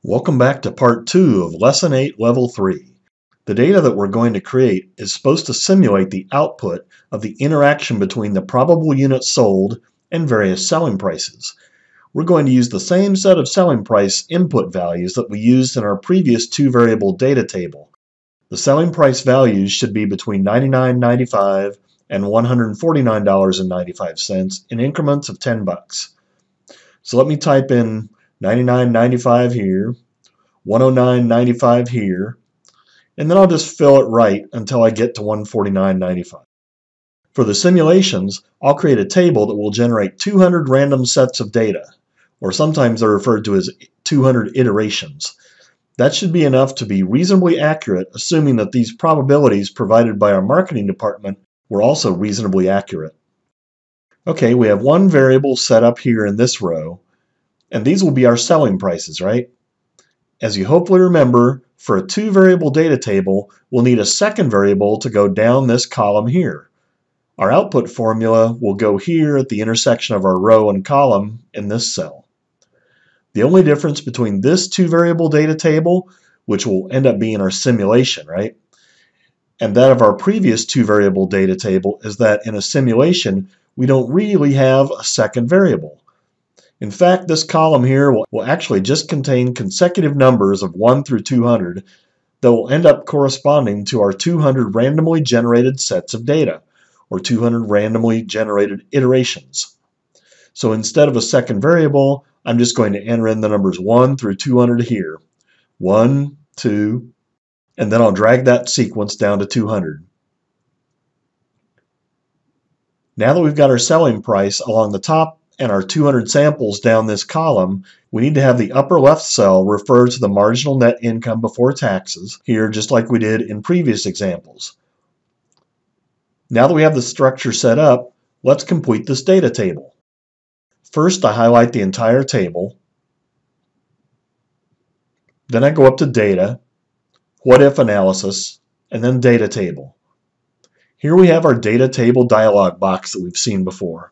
Welcome back to part 2 of Lesson 8, Level 3. The data that we're going to create is supposed to simulate the output of the interaction between the probable units sold and various selling prices. We're going to use the same set of selling price input values that we used in our previous two-variable data table. The selling price values should be between $99.95 and $149.95 in increments of $10. So let me type in $99.95 here, $109.95 here, and then I'll just fill it right until I get to $149.95. For the simulations, I'll create a table that will generate 200 random sets of data, or sometimes they're referred to as 200 iterations. That should be enough to be reasonably accurate, assuming that these probabilities provided by our marketing department were also reasonably accurate. Okay, we have one variable set up here in this row, and these will be our selling prices, right? As you hopefully remember, for a two-variable data table, we'll need a second variable to go down this column here. Our output formula will go here at the intersection of our row and column in this cell. The only difference between this two-variable data table, which will end up being our simulation, right, and that of our previous two-variable data table is that in a simulation, we don't really have a second variable. In fact, this column here will actually just contain consecutive numbers of 1 through 200 that will end up corresponding to our 200 randomly generated sets of data, or 200 randomly generated iterations. So instead of a second variable, I'm just going to enter in the numbers 1 through 200 here. 1, 2, and then I'll drag that sequence down to 200. Now that we've got our selling price along the top and our 200 samples down this column, we need to have the upper left cell refer to the marginal net income before taxes here, just like we did in previous examples. Now that we have the structure set up, let's complete this data table. First, I highlight the entire table. Then I go up to Data, What If Analysis, and then Data Table. Here we have our data table dialog box that we've seen before.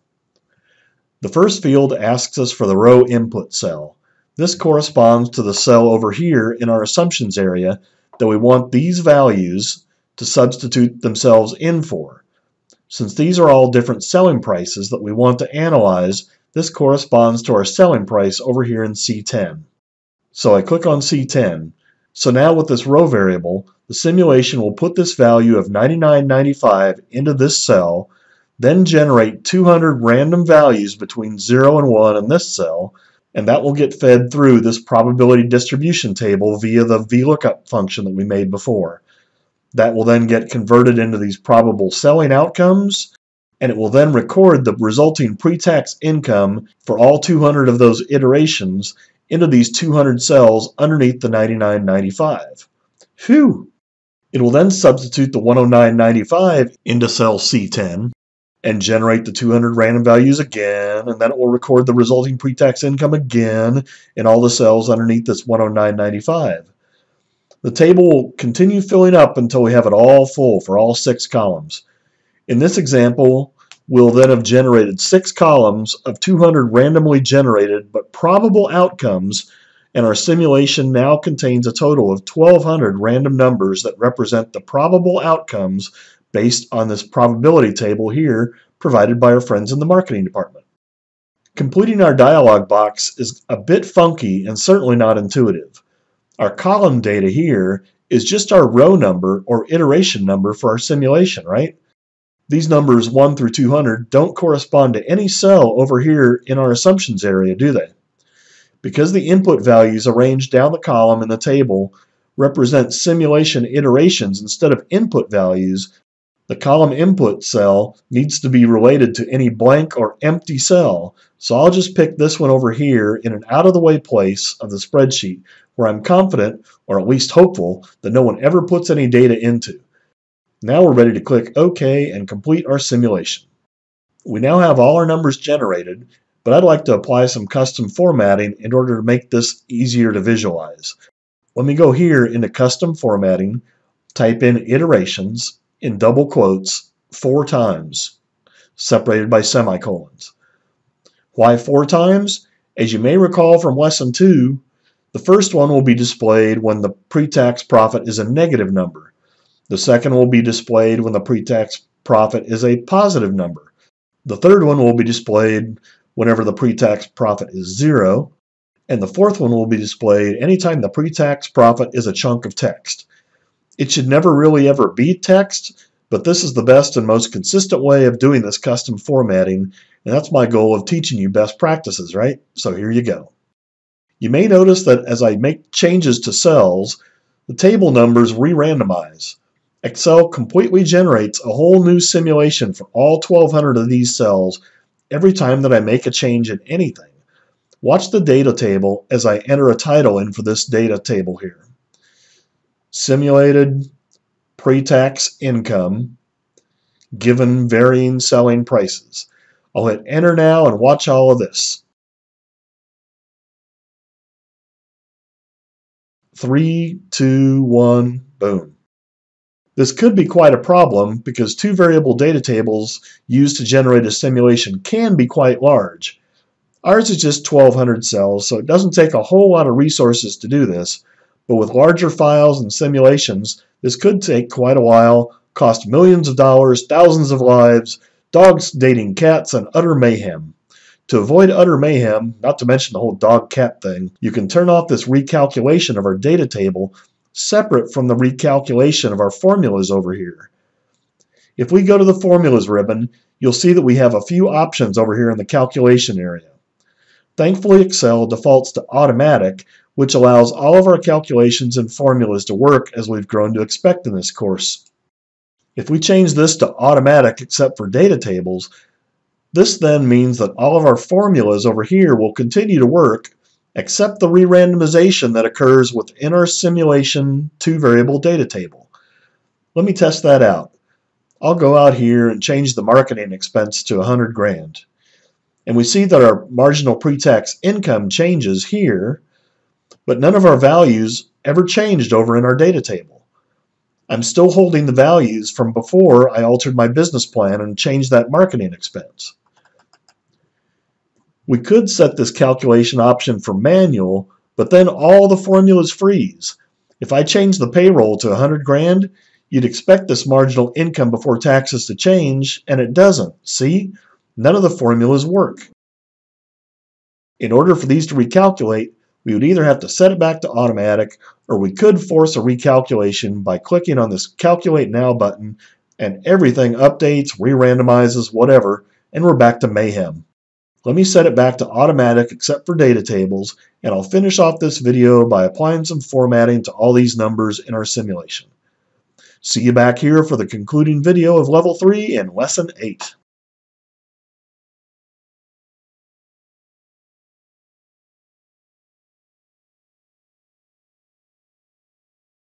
The first field asks us for the row input cell. This corresponds to the cell over here in our assumptions area that we want these values to substitute themselves in for. Since these are all different selling prices that we want to analyze, this corresponds to our selling price over here in C10. So I click on C10. So now with this row variable, the simulation will put this value of $99.95 into this cell, then generate 200 random values between 0 and 1 in this cell, and that will get fed through this probability distribution table via the VLOOKUP function that we made before. That will then get converted into these probable selling outcomes, and it will then record the resulting pre-tax income for all 200 of those iterations into these 200 cells underneath the $99.95. Phew! It will then substitute the $109.95 into cell C10, and generate the 200 random values again, and then it will record the resulting pre-tax income again in all the cells underneath this $109.95. The table will continue filling up until we have it all full for all 6 columns. In this example, we'll then have generated 6 columns of 200 randomly generated but probable outcomes, and our simulation now contains a total of 1,200 random numbers that represent the probable outcomes based on this probability table here provided by our friends in the marketing department. Completing our dialog box is a bit funky and certainly not intuitive. Our column data here is just our row number or iteration number for our simulation, right? These numbers 1 through 200 don't correspond to any cell over here in our assumptions area, do they? Because the input values arranged down the column in the table represent simulation iterations instead of input values, the column input cell needs to be related to any blank or empty cell, so I'll just pick this one over here in an out-of-the-way place of the spreadsheet where I'm confident, or at least hopeful, that no one ever puts any data into. Now we're ready to click OK and complete our simulation. We now have all our numbers generated, but I'd like to apply some custom formatting in order to make this easier to visualize. Let me go here into Custom Formatting, type in Iterations, in double quotes 4 times, separated by semicolons. Why 4 times? As you may recall from Lesson 2, The first one will be displayed when the pre-tax profit is a negative number. The second will be displayed when the pre-tax profit is a positive number. The third one will be displayed whenever the pre-tax profit is 0. And the fourth one will be displayed anytime the pre-tax profit is a chunk of text. It should never really ever be text, but this is the best and most consistent way of doing this custom formatting, and that's my goal of teaching you best practices, right? So here you go. You may notice that as I make changes to cells, the table numbers re-randomize. Excel completely generates a whole new simulation for all 1,200 of these cells every time that I make a change in anything. Watch the data table as I enter a title in for this data table here. Simulated pre-tax income given varying selling prices. I'll hit enter now and watch all of this. 3, 2, 1, boom. This could be quite a problem because two variable data tables used to generate a simulation can be quite large. Ours is just 1,200 cells, so it doesn't take a whole lot of resources to do this, but with larger files and simulations, this could take quite a while, cost millions of dollars, thousands of lives, dogs dating cats, and utter mayhem. To avoid utter mayhem, not to mention the whole dog-cat thing, you can turn off this recalculation of our data table separate from the recalculation of our formulas over here. If we go to the Formulas ribbon, you'll see that we have a few options over here in the calculation area. Thankfully, Excel defaults to automatic, which allows all of our calculations and formulas to work as we've grown to expect in this course. If we change this to automatic except for data tables, this then means that all of our formulas over here will continue to work except the re-randomization that occurs within our simulation two-variable data table. Let me test that out. I'll go out here and change the marketing expense to 100 grand. And we see that our marginal pre-tax income changes here, but none of our values ever changed over in our data table. I'm still holding the values from before I altered my business plan and changed that marketing expense. We could set this calculation option for manual, but then all the formulas freeze. If I change the payroll to 100 grand, you'd expect this marginal income before taxes to change, and it doesn't. See? None of the formulas work. In order for these to recalculate, we would either have to set it back to automatic, or we could force a recalculation by clicking on this Calculate Now button, and everything updates, re-randomizes, whatever, and we're back to mayhem. Let me set it back to automatic except for data tables, and I'll finish off this video by applying some formatting to all these numbers in our simulation. See you back here for the concluding video of Level 3 in Lesson 8.